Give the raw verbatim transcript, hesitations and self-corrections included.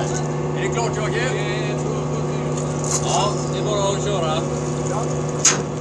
Är det klart, Jocke? Det är två, två, Ja, det är bara att köra. Ja.